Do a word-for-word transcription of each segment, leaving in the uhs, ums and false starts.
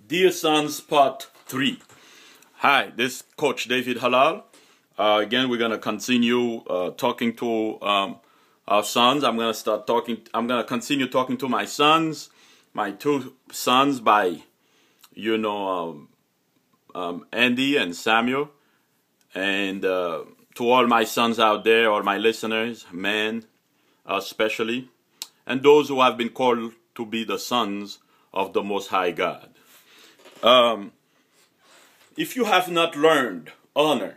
Dear Sons, Part three. Hi, this is Coach David Halal. Uh, again, we're going to continue uh, talking to um, our sons. I'm going to start talking, I'm going to continue talking to my sons, my two sons by, you know, um, um, Andy and Samuel. And uh, to all my sons out there, all my listeners, men especially, and those who have been called to be the sons of the Most High God. Um, if you have not learned honor,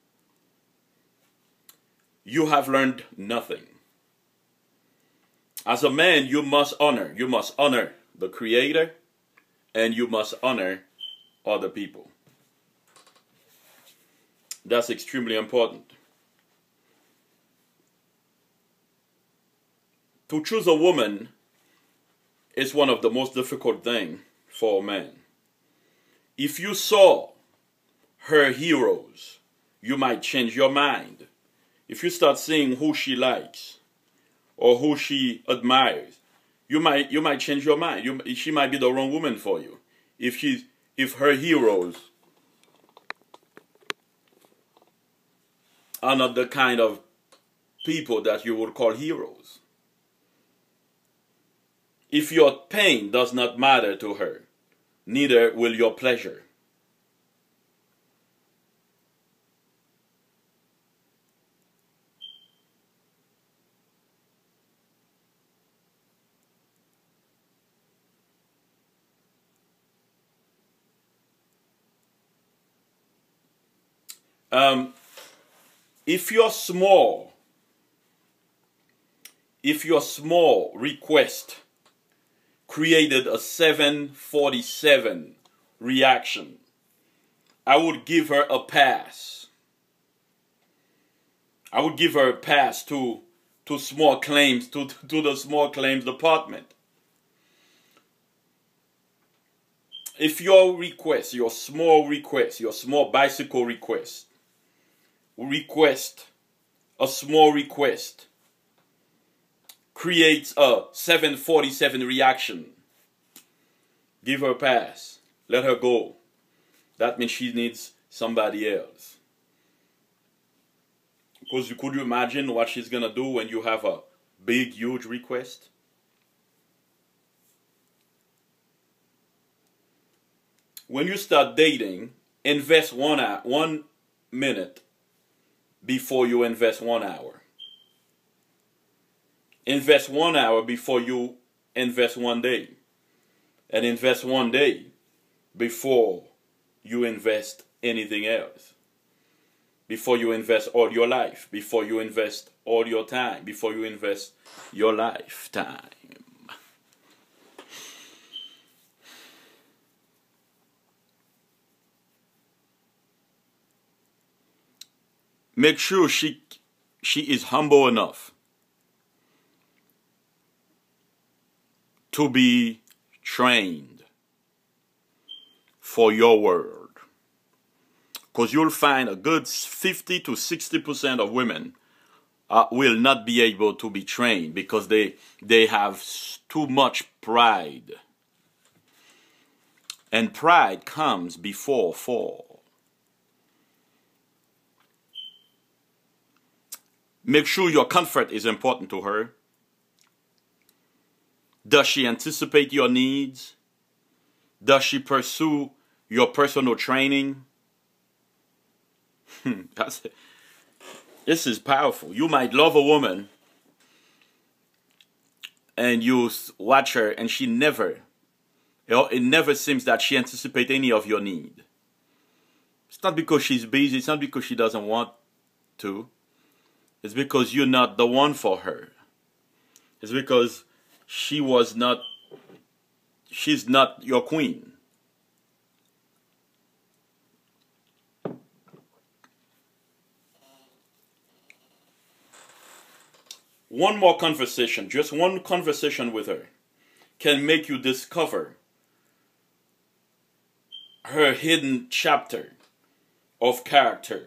you have learned nothing. As a man, you must honor. You must honor the Creator, and you must honor other people. That's extremely important. To choose a woman is one of the most difficult things for a man. If you saw her heroes, you might change your mind. If you start seeing who she likes or who she admires, you might you might change your mind. You, she might be the wrong woman for you. If she if her heroes are not the kind of people that you would call heroes. If your pain does not matter to her, neither will your pleasure. Um, if your small, if your small request created a seven forty-seven reaction, I would give her a pass. I would give her a pass to to small claims, to, to the small claims department. If your request, your small request, your small bicycle request, request, a small request, creates a seven forty-seven reaction, give her a pass. Let her go. That means she needs somebody else. Because you could you imagine what she's going to do when you have a big, huge request? When you start dating, invest one, hour, one minute before you invest one hour. Invest one hour before you invest one day. And invest one day before you invest anything else. Before you invest all your life. Before you invest all your time. Before you invest your lifetime. Make sure she, she is humble enough to be trained for your word. Because you'll find a good fifty to sixty percent of women uh, will not be able to be trained because they, they have too much pride. And pride comes before fall. Make sure your comfort is important to her. Does she anticipate your needs? Does she pursue your personal training? That's it. This is powerful. You might love a woman and you watch her and she never, it never seems that she anticipates any of your need. It's not because she's busy. It's not because she doesn't want to. It's because you're not the one for her. It's because she was not, she's not your queen. One more conversation, just one conversation with her can make you discover her hidden chapter of character.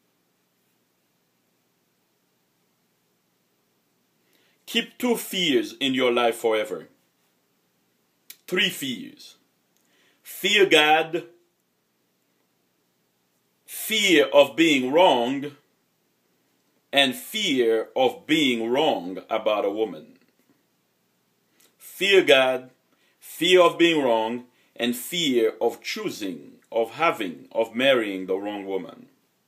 Keep two fears in your life forever. Three fears. fear God, fear of being wrong, and fear of being wrong about a woman. Fear God, fear of being wrong, and fear of choosing, of having, of marrying the wrong woman.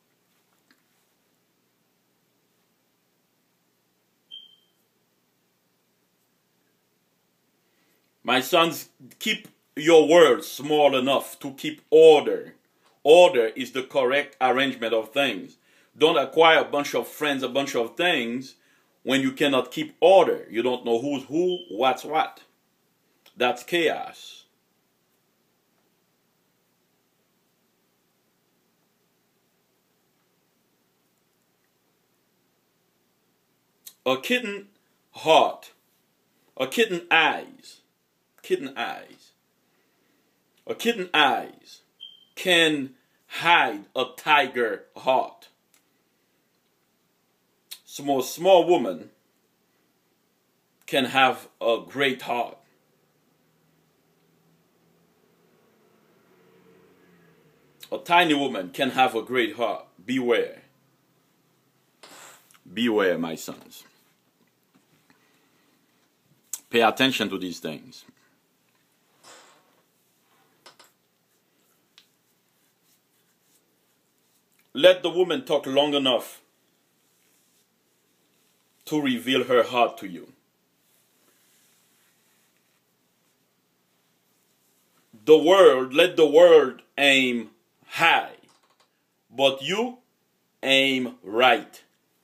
My sons, keep your words small enough to keep order. Order is the correct arrangement of things. Don't acquire a bunch of friends, a bunch of things, when you cannot keep order. You don't know who's who, what's what. That's chaos. A kitten heart, a kitten eyes, kitten eyes, a kitten eyes can hide a tiger heart. Small, small woman can have a great heart. A tiny woman can have a great heart. Beware. Beware, my sons. Pay attention to these things. Let the woman talk long enough to reveal her heart to you. The world, let the world aim high, but you aim right.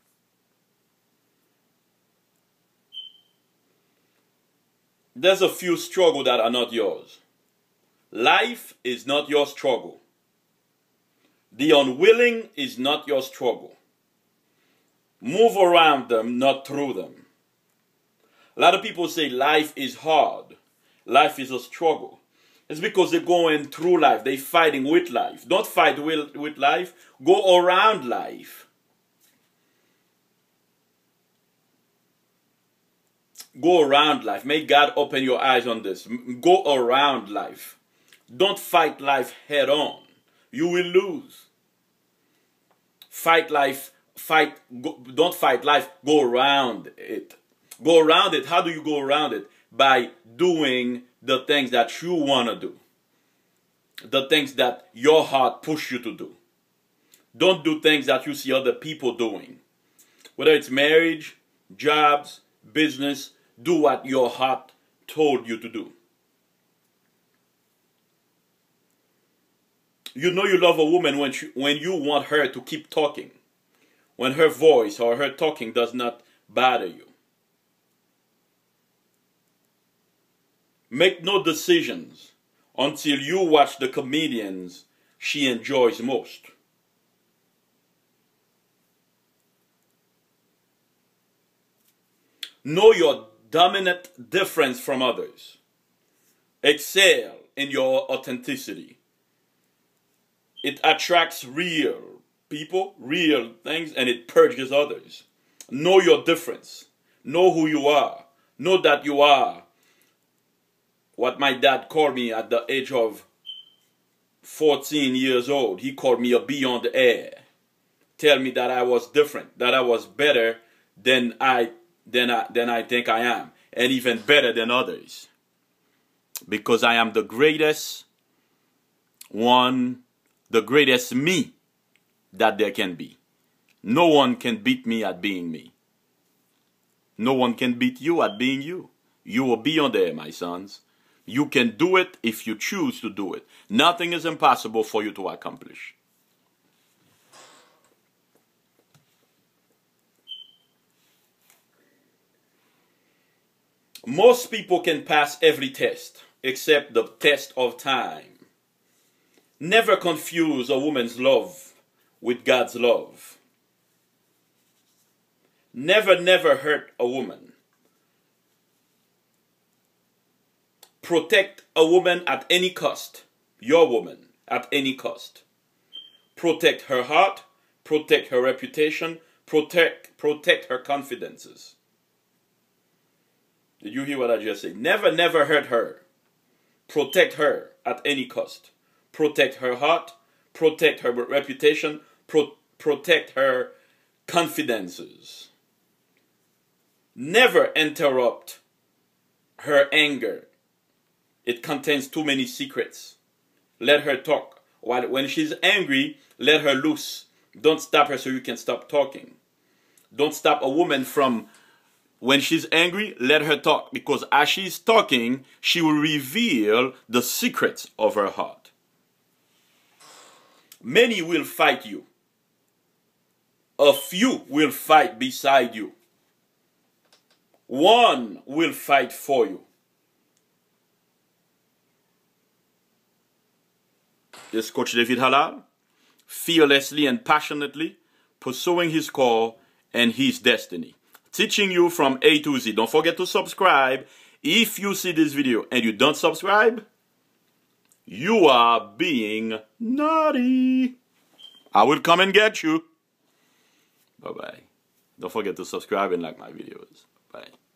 There's a few struggles that are not yours. Life is not your struggle. The unwilling is not your struggle. Move around them, not through them. A lot of people say life is hard. Life is a struggle. It's because they're going through life. They're fighting with life. Don't fight with, with life. Go around life. Go around life. May God open your eyes on this. Go around life. Don't fight life head on. You will lose. Fight life. Fight. Go, don't fight life. Go around it. Go around it. How do you go around it? By doing the things that you want to do. The things that your heart pushes you to do. Don't do things that you see other people doing. Whether it's marriage, jobs, business, do what your heart told you to do. You know you love a woman when, she, when you want her to keep talking. When her voice or her talking does not bother you. Make no decisions until you watch the comedians she enjoys most. Know your dominant difference from others. Excel in your authenticity. It attracts real people, real things, and it purges others. Know your difference. Know who you are. Know that you are what my dad called me at the age of fourteen years old. He called me a beyond air. Tell me that I was different, that I was better than I than I than I think I am, and even better than others. Because I am the greatest one, the greatest me that there can be. No one can beat me at being me. No one can beat you at being you. You will be on there, my sons. You can do it if you choose to do it. Nothing is impossible for you to accomplish. Most people can pass every test except the test of time. Never confuse a woman's love with God's love. Never, never hurt a woman. Protect a woman at any cost. Your woman at any cost. Protect her heart. Protect her reputation. Protect, protect her confidences. Did you hear what I just said? Never, never hurt her. Protect her at any cost. Protect her heart, protect her reputation, pro protect her confidences. Never interrupt her anger. It contains too many secrets. Let her talk. While when she's angry, let her loose. Don't stop her so you can stop talking. Don't stop a woman from, when she's angry, let her talk. Because as she's talking, she will reveal the secrets of her heart. Many will fight you. A few will fight beside you. One will fight for you. This is Coach David Halal, fearlessly and passionately pursuing his call and his destiny. Teaching you from A to Z. Don't forget to subscribe. If you see this video and you don't subscribe, you are being naughty. I will come and get you. Bye-bye. Don't forget to subscribe and like my videos. Bye.